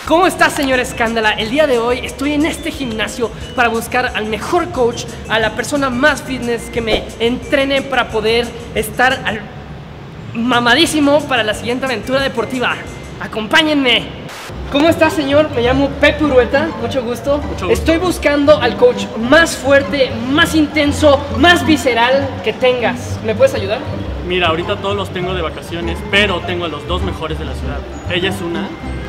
¿Cómo está, señor Escándala? El día de hoy estoy en este gimnasio para buscar al mejor coach, a la persona más fitness que me entrene para poder estar mamadísimo para la siguiente aventura deportiva. Acompáñenme. ¿Cómo está, señor? Me llamo Pepe Urueta, mucho gusto. Estoy buscando al coach más fuerte, más intenso, más visceral que tengas. ¿Me puedes ayudar? Mira, ahorita todos los tengo de vacaciones, pero tengo a los dos mejores de la ciudad. Ella es una.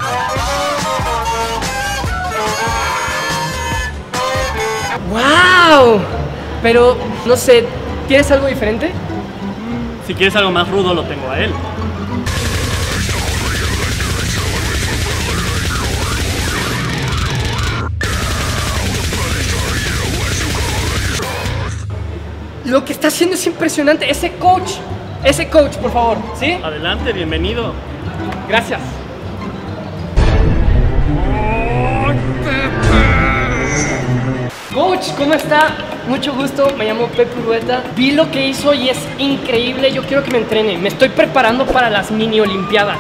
¡Wow! Pero, no sé, ¿tienes algo diferente? Si quieres algo más rudo, lo tengo a él. Lo que está haciendo es impresionante. Ese coach, por favor, ¿sí? Adelante, bienvenido. Gracias. Coach, ¿cómo está? Mucho gusto, me llamo Pepe Urueta. Vi lo que hizo y es increíble. Yo quiero que me entrene. Me estoy preparando para las mini olimpiadas.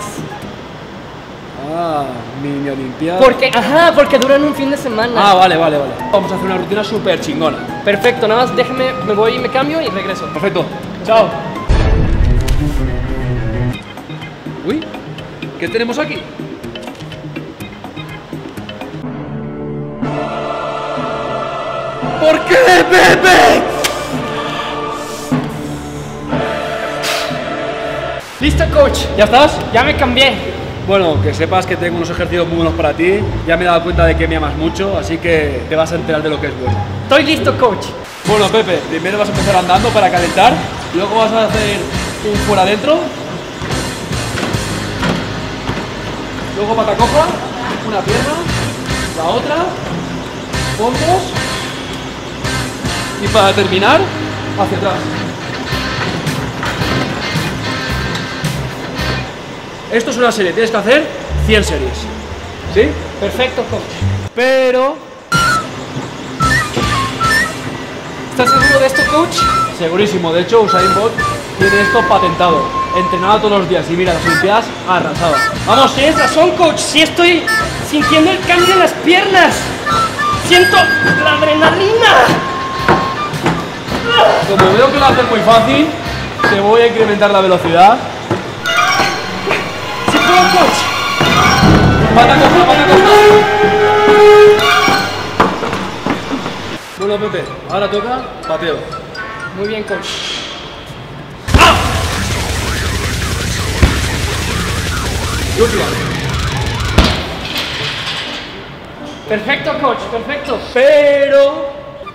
Ah, mini olimpiadas. Porque duran un fin de semana. Ah, vale. Vamos a hacer una rutina súper chingona. Perfecto, nada más déjeme, me voy y me cambio y regreso. Perfecto. Chao. Uy, ¿qué tenemos aquí? ¿Por qué, Pepe? Listo, coach. ¿Ya estás? Ya me cambié. Bueno, que sepas que tengo unos ejercicios muy buenos para ti. Ya me he dado cuenta de que me amas mucho, así que te vas a enterar de lo que es bueno. Estoy listo, coach. Bueno, Pepe, primero vas a empezar andando para calentar. Luego vas a hacer un fuera adentro. Luego pata coja, una pierna, la otra, hombros. Y para terminar, hacia atrás. Esto es una serie, tienes que hacer 100 series. ¿Sí? Perfecto, coach. Pero... ¿Estás seguro de esto, coach? Segurísimo, de hecho Usain Bolt tiene esto patentado. Entrenado todos los días y mira, las olimpiadas arrasado. Vamos, tienes razón, coach. Sí estoy sintiendo el cambio en las piernas. Siento la adrenalina. Como veo que lo haces muy fácil, te voy a incrementar la velocidad. ¡Sí puedo, coach! ¡Pata coja, pata coja! Bueno, Pepe, ahora toca pateo. Muy bien, coach. Y última. Perfecto, coach, perfecto. Pero...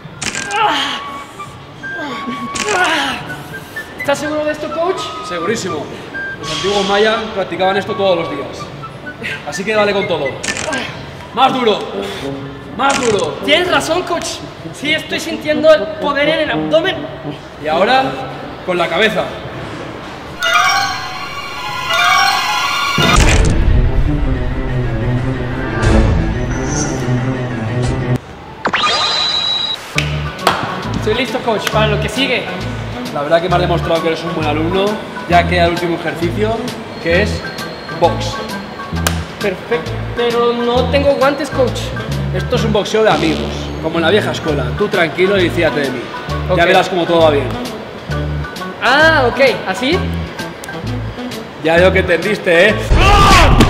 ¿Estás seguro de esto, coach? Segurísimo. Los antiguos mayas practicaban esto todos los días. Así que dale con todo. ¡Más duro! ¡Más duro! Tienes razón, coach. Sí, estoy sintiendo el poder en el abdomen. Y ahora, con la cabeza. Estoy listo, coach, para lo que sigue. La verdad que me has demostrado que eres un buen alumno, ya queda el último ejercicio, que es box. Perfecto. Pero no tengo guantes, coach. Esto es un boxeo de amigos, como en la vieja escuela. Tú tranquilo y fíjate de mí. Ok. Ya verás cómo todo va bien. Ah, ok. ¿Así? Ya veo que entendiste, ¿eh? ¡Ah!